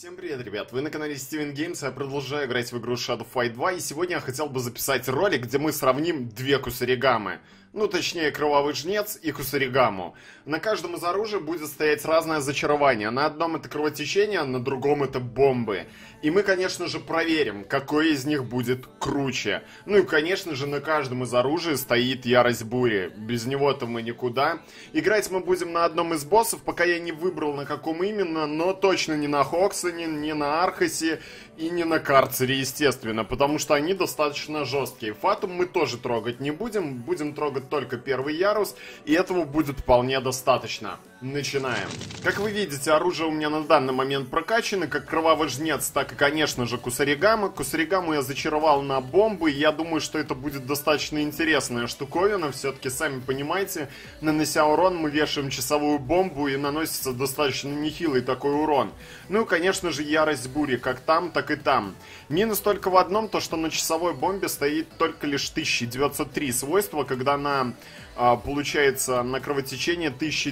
Всем привет, ребят! Вы на канале Steven Games, а я продолжаю играть в игру Shadow Fight 2, и сегодня я хотел бы записать ролик, где мы сравним две кусаригамы. Ну, точнее, Кровавый Жнец и Кусаригаму. На каждом из оружия будет стоять разное зачарование. На одном это кровотечение, а на другом это бомбы. И мы, конечно же, проверим, какой из них будет круче. Ну и, конечно же, на каждом из оружий стоит Ярость Бури. Без него-то мы никуда. Играть мы будем на одном из боссов, пока я не выбрал, на каком именно, но точно не на Хоксоне, не на Архасе и не на Карцере, естественно, потому что они достаточно жесткие. Фатум мы тоже трогать не будем, будем трогать только первый ярус, и этого будет вполне достаточно. Начинаем. Как вы видите, оружие у меня на данный момент прокачано, как Кровавый Жнец, так и, конечно же, Кусаригама. Кусаригаму я зачаровал на бомбы, и я думаю, что это будет достаточно интересная штуковина. Все-таки, сами понимаете, нанося урон, мы вешаем часовую бомбу, и наносится достаточно нехилый такой урон. Ну и, конечно же, Ярость Бури, как там, так и там. Минус только в одном, то что на часовой бомбе стоит только лишь 1903 свойства, когда получается на кровотечение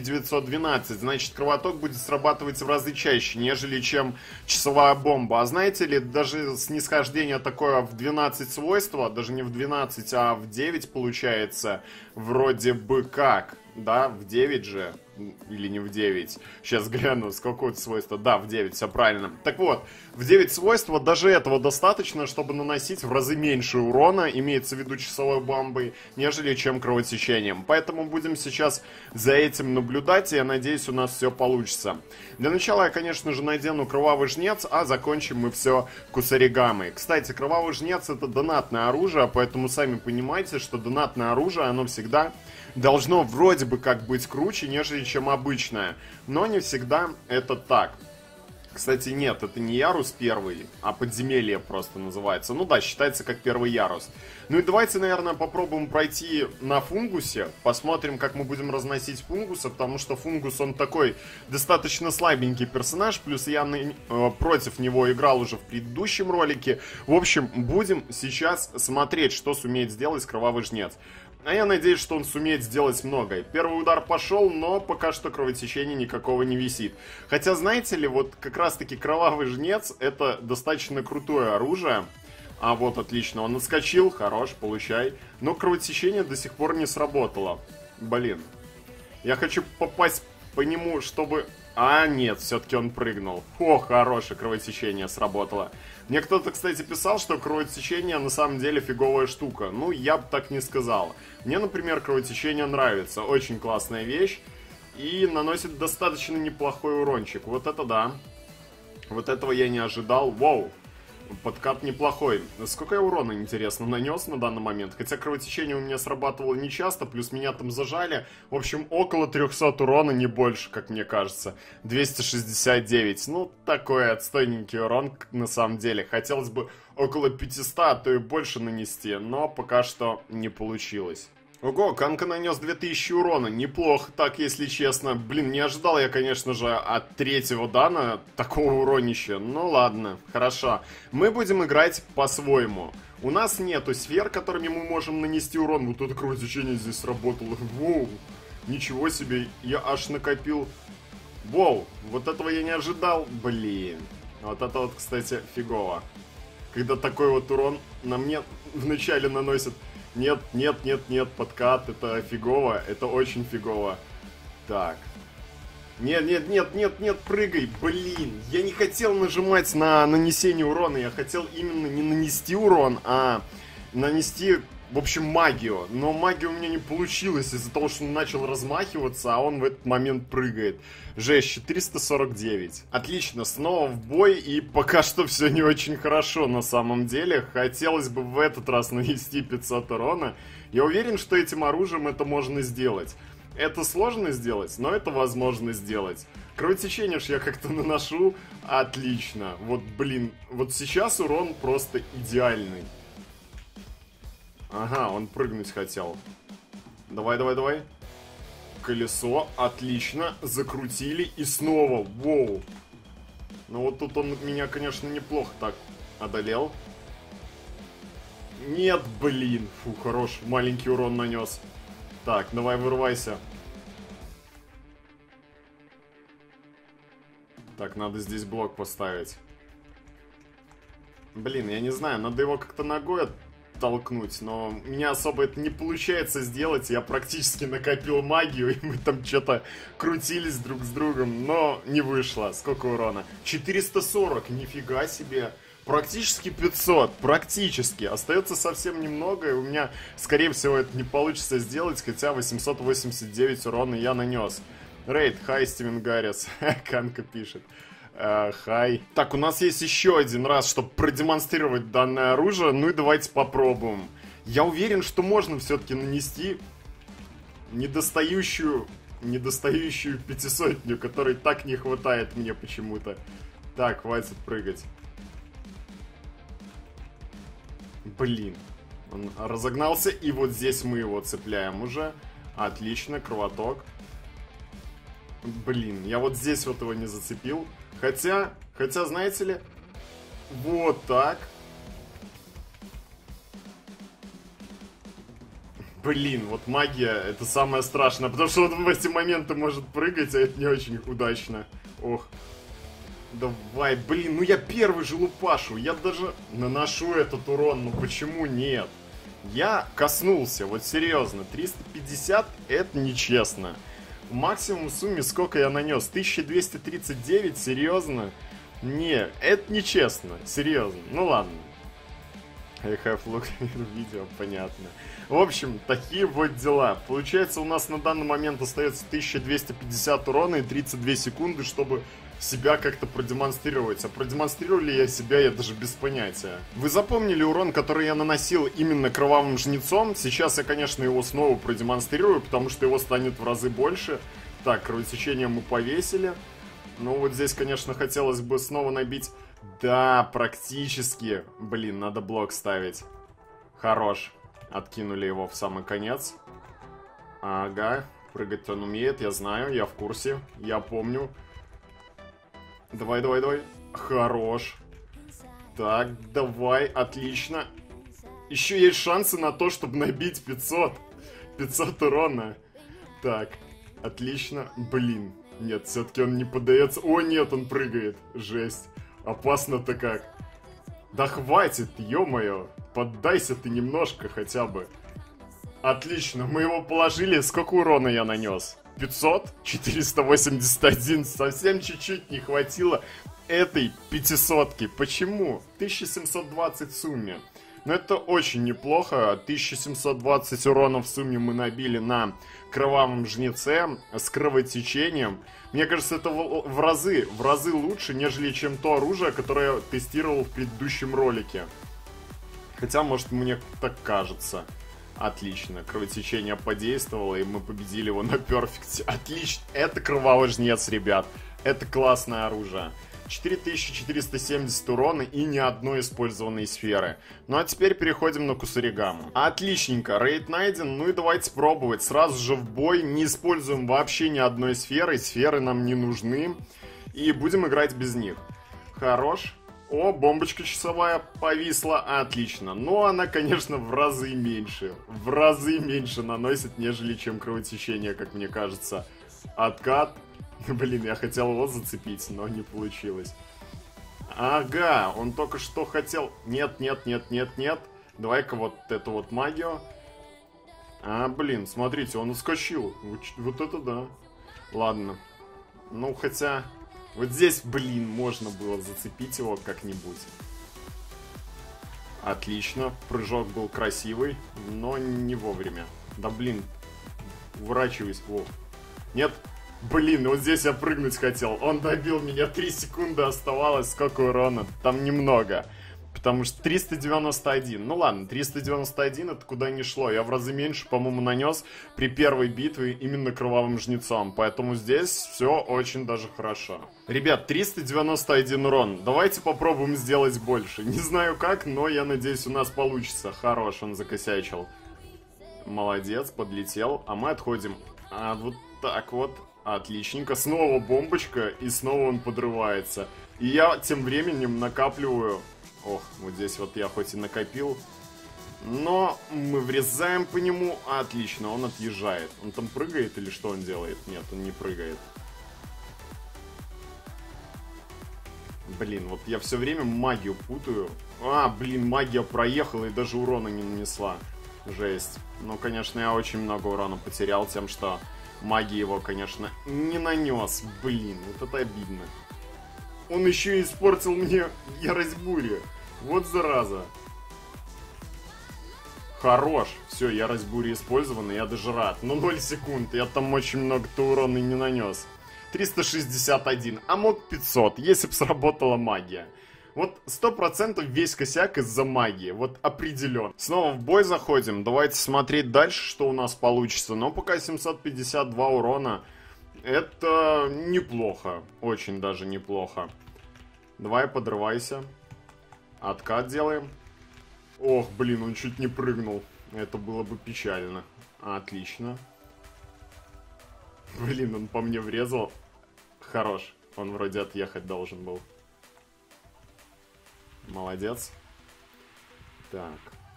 1912. Значит, кровоток будет срабатывать в разы чаще, нежели чем часовая бомба. А знаете ли, даже снисхождение такое в 12 свойства, даже не в 12, а в 9 получается, вроде бы как. Да, в 9 же. Или не в 9. Сейчас гляну, сколько это свойства. Да, в 9, все правильно. Так вот, в 9 свойства даже этого достаточно, чтобы наносить в разы меньше урона, имеется в виду часовой бомбой, нежели чем кровотечением. Поэтому будем сейчас за этим наблюдать, и я надеюсь, у нас все получится. Для начала я, конечно же, надену Кровавый Жнец, а закончим мы все Кусаригамой. Кстати, Кровавый Жнец — это донатное оружие, поэтому сами понимаете, что донатное оружие, оно всегда должно вроде бы как быть круче, нежели чем обычное. Но не всегда это так. Кстати, нет, это не ярус первый, а подземелье просто называется. Ну да, считается как первый ярус. Ну и давайте, наверное, попробуем пройти на фунгусе. Посмотрим, как мы будем разносить фунгуса, потому что фунгус, он такой достаточно слабенький персонаж. Плюс я против него играл уже в предыдущем ролике. В общем, будем сейчас смотреть, что сумеет сделать Кровавый Жнец. А я надеюсь, что он сумеет сделать многое. Первый удар пошел, но пока что кровотечения никакого не висит. Хотя, знаете ли, вот как раз-таки Кровавый Жнец — это достаточно крутое оружие. А вот, отлично, он отскочил, хорош, получай. Но кровотечение до сих пор не сработало. Блин. Я хочу попасть по нему, чтобы... А, нет, все-таки он прыгнул. О, хорошее кровотечение сработало. Мне кто-то, кстати, писал, что кровотечение на самом деле фиговая штука. Ну, я бы так не сказал. Мне, например, кровотечение нравится. Очень классная вещь. И наносит достаточно неплохой урончик. Вот это да. Вот этого я не ожидал. Воу. Подкат неплохой. Сколько я урона, интересно, нанес на данный момент? Хотя кровотечение у меня срабатывало нечасто, плюс меня там зажали. В общем, около 300 урона, не больше, как мне кажется. 269. Ну, такой отстойненький урон, на самом деле. Хотелось бы около 500, а то и больше нанести, но пока что не получилось. Ого, Канка нанес 2000 урона, неплохо так, если честно. Блин, не ожидал я, конечно же, от третьего дана такого уронища. Ну ладно, хорошо. Мы будем играть по-своему. У нас нету сфер, которыми мы можем нанести урон. Вот это кровотечение здесь сработало. Воу, ничего себе, я аж накопил. Воу, вот этого я не ожидал. Блин, вот это вот, кстати, фигово. Когда такой вот урон на мне вначале наносит... Нет, нет, нет, нет, подкат, это фигово, это очень фигово. Так. Нет, нет, нет, нет, нет, прыгай, блин. Я не хотел нажимать на нанесение урона, я хотел именно не нанести урон, а нанести, в общем, магию. Но магия у меня не получилась из-за того, что он начал размахиваться, а он в этот момент прыгает. Жесть, 449. Отлично, снова в бой, и пока что все не очень хорошо на самом деле. Хотелось бы в этот раз нанести 500 урона. Я уверен, что этим оружием это можно сделать. Это сложно сделать, но это возможно сделать. Кровотечение ж я как-то наношу. Отлично. Вот, блин, вот сейчас урон просто идеальный. Ага, он прыгнуть хотел. Давай, давай, давай. Колесо, отлично, закрутили и снова, воу. Ну вот тут он меня, конечно, неплохо так одолел. Нет, блин, фу, хорош, маленький урон нанес. Так, давай, вырывайся. Так, надо здесь блок поставить. Блин, я не знаю, надо его как-то ногой оттолкнуть, но у меня особо это не получается сделать. Я практически накопил магию, и мы там что-то крутились друг с другом, но не вышло. Сколько урона? 440, нифига себе. Практически 500, практически. Остается совсем немного, и у меня, скорее всего, это не получится сделать, хотя 889 урона я нанес. Рейд, хай, Стивен Гаррис. Канка пишет. Хай. Так, у нас есть еще один раз, чтобы продемонстрировать данное оружие. Ну и давайте попробуем. Я уверен, что можно все-таки нанести недостающую 500-ню, которой так не хватает мне почему-то. Так, хватит прыгать. Блин. Он разогнался, и вот здесь мы его цепляем уже. Отлично, кровоток. Блин, я вот здесь вот его не зацепил. Хотя, знаете ли, вот так. Блин, вот магия, это самое страшное, потому что он в эти моменты может прыгать, а это не очень удачно. Ох. Давай, блин, ну я первый же лупашу, я даже наношу этот урон, ну почему нет? Я коснулся, вот серьезно, 350 это нечестно. В максимум сумме сколько я нанес? 1239, серьезно? Не, это нечестно, серьезно. Ну ладно. I have looked at видео, понятно. В общем, такие вот дела. Получается, у нас на данный момент остается 1250 урона и 32 секунды, чтобы себя как-то продемонстрировать. А продемонстрировали я себя, я даже без понятия. Вы запомнили урон, который я наносил именно кровавым жнецом? Сейчас я, конечно, его снова продемонстрирую, потому что его станет в разы больше. Так, кровотечение мы повесили. Ну вот здесь, конечно, хотелось бы снова набить. Да, практически. Блин, надо блок ставить. Хорош. Откинули его в самый конец. Ага, прыгать он умеет, я знаю, я в курсе, я помню. Давай, давай, давай. Хорош. Так, давай, отлично. Еще есть шансы на то, чтобы набить 500. 500 урона. Так, отлично. Блин, нет, все-таки он не поддается. О, нет, он прыгает. Жесть. Опасно-то как. Да хватит, ё-моё. Поддайся ты немножко хотя бы. Отлично, мы его положили. Сколько урона я нанес? 500? 481. Совсем чуть-чуть не хватило этой 500-ки. Почему? 1720 в сумме. Но это очень неплохо. 1720 урона в сумме мы набили на кровавом жнеце с кровотечением. Мне кажется, это в разы лучше, нежели чем то оружие, которое я тестировал в предыдущем ролике. Хотя, может, мне так кажется. Отлично, кровотечение подействовало, и мы победили его на перфекте. Отлично, это кровавый жнец, ребят. Это классное оружие. 4470 урона и ни одной использованной сферы. Ну а теперь переходим на Кусаригаму. Отличненько, рейд найден, ну и давайте пробовать. Сразу же в бой, не используем вообще ни одной сферы, сферы нам не нужны. И будем играть без них. Хорош. О, бомбочка часовая повисла, отлично. Но она, конечно, в разы меньше. В разы меньше наносит, нежели чем кровотечение, как мне кажется. Откат. Блин, я хотел его зацепить, но не получилось. Ага, он только что хотел... Нет, нет, нет, нет, нет. Давай-ка вот эту вот магию. А, блин, смотрите, он ускочил. Вот это да. Ладно. Ну, хотя... Вот здесь, блин, можно было зацепить его как-нибудь. Отлично. Прыжок был красивый, но не вовремя. Да, блин. Уворачивайся. О. Нет. Блин, вот здесь я прыгнуть хотел. Он добил меня, 3 секунды оставалось. Сколько урона? Там немного. Потому что 391. Ну ладно, 391 это куда ни шло. Я в разы меньше, по-моему, нанес при первой битве именно кровавым жнецом. Поэтому здесь все очень даже хорошо. Ребят, 391 урон. Давайте попробуем сделать больше. Не знаю как, но я надеюсь, у нас получится. Хорош, он закосячил. Молодец, подлетел. А мы отходим. А вот так вот. Отличненько. Снова бомбочка, и снова он подрывается. И я тем временем накапливаю... Ох, вот здесь вот я хоть и накопил, но мы врезаем по нему. Отлично, он отъезжает. Он там прыгает или что он делает? Нет, он не прыгает. Блин, вот я все время магию путаю. А, блин, магия проехала и даже урона не нанесла. Жесть. Ну, конечно, я очень много урона потерял тем, что магия его, конечно, не нанес. Блин, вот это обидно. Он еще и испортил мне ярость бури. Вот зараза. Хорош. Все, ярость бури использована, я даже рад. Но 0 секунд, я там очень много-то урона не нанес. 361, а мог 500, если бы сработала магия. Вот 100% весь косяк из-за магии, вот определен. Снова в бой заходим, давайте смотреть дальше, что у нас получится. Но пока 752 урона, это неплохо, очень даже неплохо. Давай, подрывайся. Откат делаем. Ох, блин, он чуть не прыгнул, это было бы печально. Отлично. Блин, он по мне врезал. Хорош. Он вроде отъехать должен был. Молодец. Так.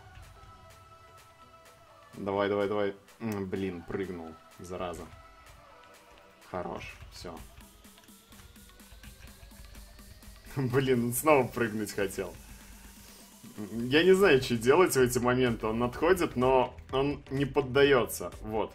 Давай, давай, давай. Блин, прыгнул. Зараза. Хорош. Все. Блин, он снова прыгнуть хотел. Я не знаю, что делать в эти моменты. Он отходит, но он не поддается. Вот.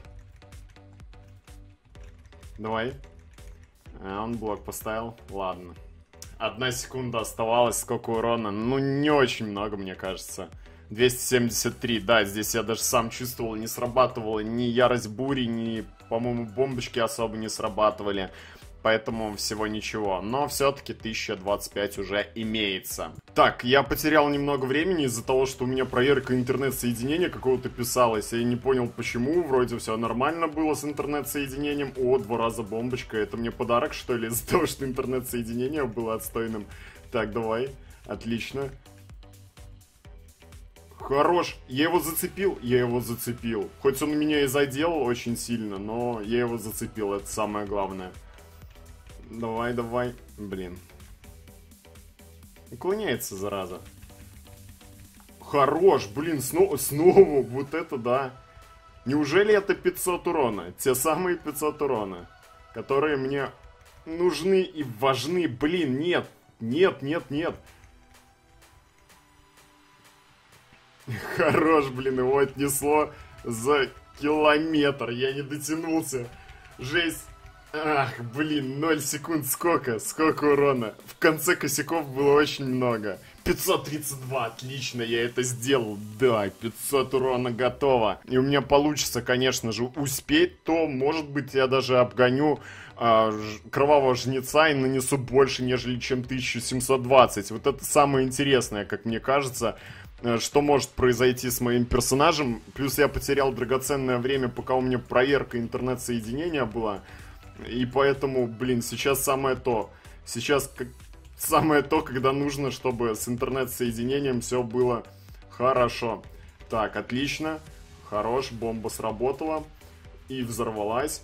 Давай. Он блок поставил. Ладно. 1 секунда оставалась. Сколько урона? Ну, не очень много, мне кажется. 273. Да, здесь я даже сам чувствовал, не срабатывала ни ярость бури, ни, по-моему, бомбочки особо не срабатывали. Поэтому всего ничего. Но все-таки 1025 уже имеется. Так, я потерял немного времени из-за того, что у меня проверка интернет-соединения какого-то писалась. Я не понял почему. Вроде все нормально было с интернет-соединением. О, 2 раза бомбочка. Это мне подарок, что ли, из-за того, что интернет-соединение было отстойным. Так, давай. Отлично. Хорош. Я его зацепил. Я его зацепил. Хоть он меня и задел очень сильно, но я его зацепил. Это самое главное. Давай, давай. Блин. Уклоняется, зараза. Хорош, блин, снова. Вот это да. Неужели это 500 урона? Те самые 500 урона, которые мне нужны и важны. Блин, нет. Нет, нет, нет. Хорош, блин, его отнесло за километр. Я не дотянулся. Жесть. Ах, блин, 0 секунд, сколько урона. В конце косяков было очень много. 532, отлично, я это сделал. Да, 500 урона готово. И у меня получится, конечно же, успеть, то, может быть, я даже обгоню кровавого жнеца и нанесу больше, нежели чем 1720. Вот это самое интересное, как мне кажется, что может произойти с моим персонажем. Плюс я потерял драгоценное время, пока у меня проверка интернет-соединения была. И поэтому, блин, сейчас самое то. Сейчас самое то, когда нужно, чтобы с интернет-соединением все было хорошо. Так, отлично. Хорош, бомба сработала. И взорвалась.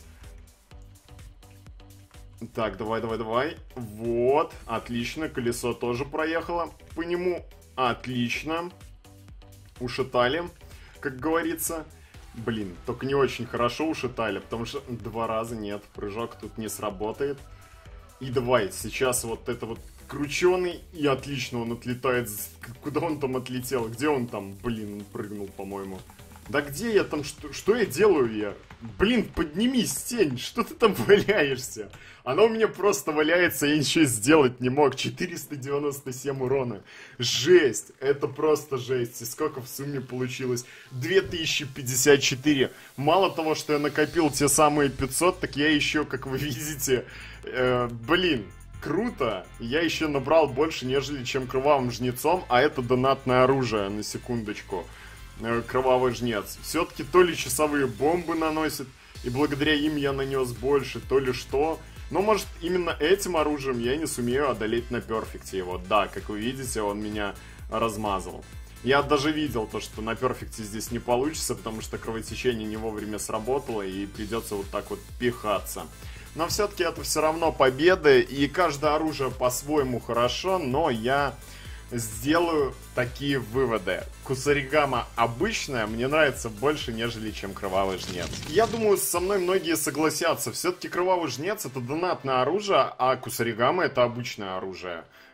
Так, давай, давай, давай. Вот, отлично. Колесо тоже проехало по нему. Отлично. Ушатали, как говорится. Блин, только не очень хорошо ушатали, потому что 2 раза нет, прыжок тут не сработает. И давай, сейчас вот это вот крученый, и отлично, он отлетает. Куда он там отлетел? Где он там? Блин, он прыгнул, по-моему. Да где я там? Что я делаю я? Блин, поднимись, тень, что ты там валяешься? Она у меня просто валяется, я ничего сделать не мог. 497 урона. Жесть, это просто жесть. И сколько в сумме получилось? 2054. Мало того, что я накопил те самые 500, так я еще, как вы видите, блин, круто. Я еще набрал больше, нежели чем кровавым жнецом, а это донатное оружие, на секундочку. Кровавый жнец. Все-таки то ли часовые бомбы наносит, и благодаря им я нанес больше, то ли что. Но может именно этим оружием я не сумею одолеть на перфекте его. Да, как вы видите, он меня размазал. Я даже видел то, что на перфекте здесь не получится, потому что кровотечение не вовремя сработало, и придется вот так вот пихаться. Но все-таки это все равно победа, и каждое оружие по-своему хорошо, но я сделаю такие выводы. Кусаригама обычная мне нравится больше, нежели чем кровавый жнец. Я думаю, со мной многие согласятся. Все-таки кровавый жнец это донатное оружие, а Кусаригама это обычное оружие.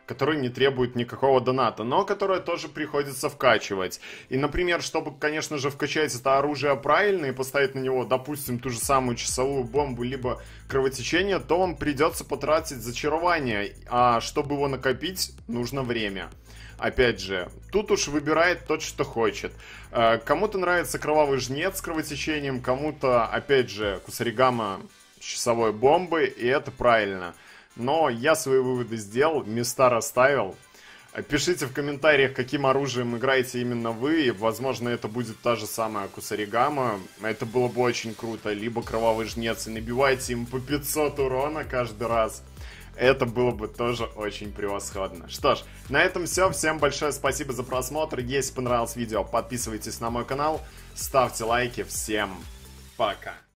который не требует никакого доната, но которое тоже приходится вкачивать. И, например, чтобы, конечно же, вкачать это оружие правильно и поставить на него, допустим, ту же самую часовую бомбу, либо кровотечение, то вам придется потратить зачарование, а чтобы его накопить, нужно время. Опять же, тут уж выбирает тот, что хочет. Кому-то нравится кровавый жнец с кровотечением, кому-то, опять же, кусаригама с часовой бомбой, и это правильно. Но я свои выводы сделал, места расставил. Пишите в комментариях, каким оружием играете именно вы. Возможно, это будет та же самая кусаригама. Это было бы очень круто. Либо кровавый жнец, и набивайте им по 500 урона каждый раз. Это было бы тоже очень превосходно. Что ж, на этом все. Всем большое спасибо за просмотр. Если понравилось видео, подписывайтесь на мой канал, ставьте лайки. Всем пока.